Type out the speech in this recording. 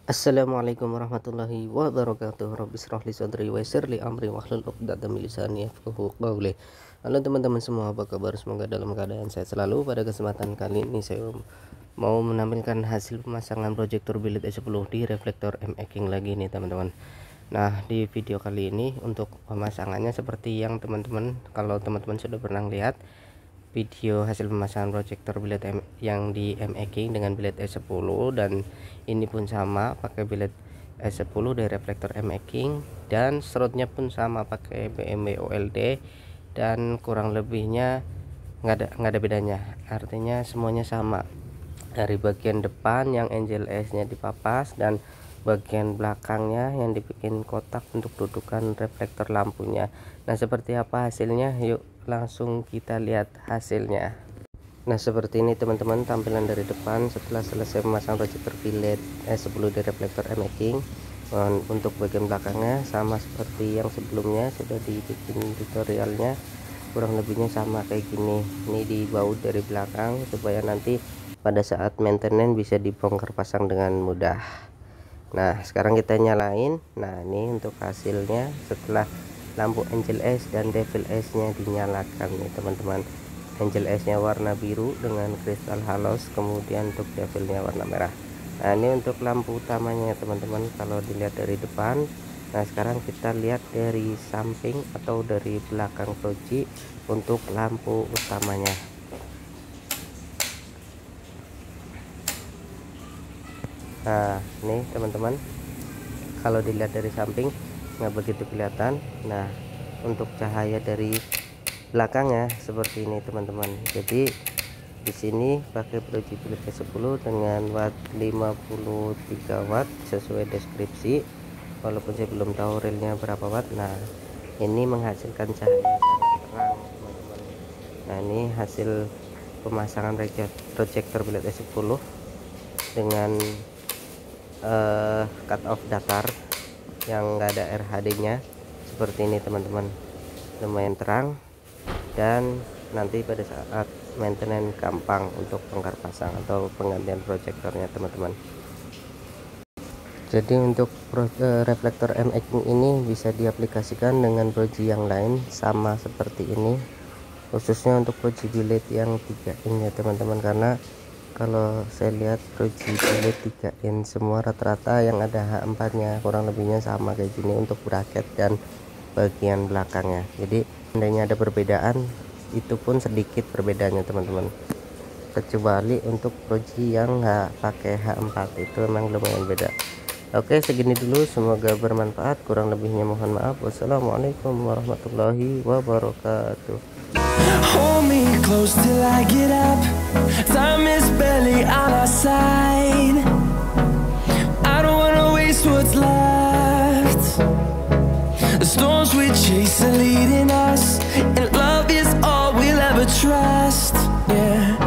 Assalamualaikum warahmatullahi wabarakatuh. Rabbi shrah li sadri wa yassir li amri wahlul 'uqdatam min lisani yafqahu qawli. Halo teman-teman semua, apa kabar? Semoga dalam keadaan sehat selalu. Pada kesempatan kali ini saya mau menampilkan hasil pemasangan proyektor bilet E10 di reflektor M-Aking lagi nih teman-teman. Nah, di video kali ini untuk pemasangannya seperti yang kalau teman-teman sudah pernah lihat video hasil pemasangan proyektor bilet yang di M-Aking dengan bilet E10, dan ini pun sama pakai bilet E10 dari reflektor M-Aking, dan slotnya pun sama pakai BMW OLD, dan kurang lebihnya nggak ada bedanya, artinya semuanya sama. Dari bagian depan yang angel S nya dipapas, dan bagian belakangnya yang dibikin kotak untuk dudukan reflektor lampunya. Nah, seperti apa hasilnya? Yuk langsung kita lihat hasilnya. Nah, seperti ini teman-teman tampilan dari depan setelah selesai memasang proyektor bilet E10 di reflektor M-Aking. Untuk bagian belakangnya sama seperti yang sebelumnya, sudah dibikin tutorialnya, kurang lebihnya sama kayak gini. Ini dibaut dari belakang supaya nanti pada saat maintenance bisa dibongkar pasang dengan mudah. Nah, sekarang kita nyalain. Nah, ini untuk hasilnya setelah lampu angel S dan devil S nya dinyalakan nih teman-teman. Angel S nya warna biru dengan kristal halos, kemudian untuk devilnya warna merah. Nah, ini untuk lampu utamanya teman-teman kalau dilihat dari depan. Nah, sekarang kita lihat dari samping atau dari belakang proji untuk lampu utamanya. Nah, ini teman-teman kalau dilihat dari samping nggak begitu kelihatan. Nah, untuk cahaya dari belakangnya seperti ini teman-teman. Jadi di sini pakai proji bilet E10 dengan watt 53 watt sesuai deskripsi, walaupun saya belum tahu realnya berapa watt. Nah, ini menghasilkan cahaya sangat terang teman-teman. Nah, ini hasil pemasangan proyektor bilet E10 dengan cut off datar yang enggak ada RHD nya seperti ini teman-teman. Lumayan terang, dan nanti pada saat maintenance gampang untuk bongkar pasang atau penggantian proyektornya teman-teman. Jadi untuk reflektor M-Aking ini bisa diaplikasikan dengan proji yang lain sama seperti ini, khususnya untuk proji bilet yang 3 in ya teman-teman, karena kalau saya lihat proji bilet 3 in semua rata-rata yang ada H4 nya kurang lebihnya sama kayak gini untuk bracket dan bagian belakangnya. Jadi seandainya ada perbedaan, itu pun sedikit perbedaannya teman-teman, kecuali untuk proji yang pakai H4 itu memang lumayan beda. Oke, segini dulu, semoga bermanfaat, kurang lebihnya mohon maaf. Wassalamualaikum warahmatullahi wabarakatuh. Hold me close till I get up. Time is barely on our side. I don't wanna waste what's left. The storms we chase are leading us, and love is all we'll ever trust. Yeah.